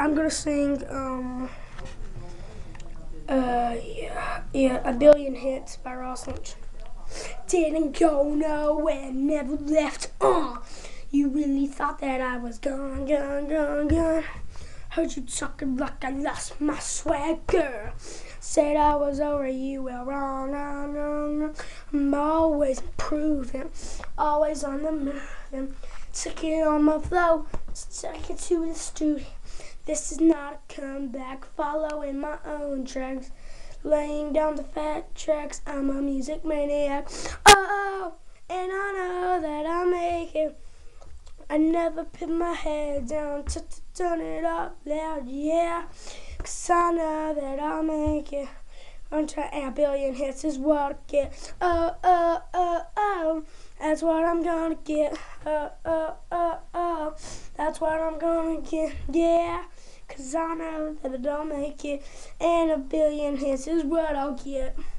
I'm gonna sing A Billion Hits by Lynch. Didn't go nowhere, never left. You really thought that I was gone, gone, gone, gone. Heard you talking like I lost my swagger. Said I was over, you were wrong, wrong, wrong. I'm always improving, always on the move. Took it on my flow, took it to the studio. This is not a comeback, following my own tracks. Laying down the fat tracks, I'm a music maniac. Oh, and I know that I'll make it. I never put my head down to turn it up loud, yeah. 'Cause I know that I'll make it. I'm trying, a billion hits is what I get. Oh, oh, oh, oh, that's what I'm gonna get. Oh, oh, oh, oh, that's what I'm gonna get, yeah. 'Cause I know that I don't make it, and a billion hits is what I'll get.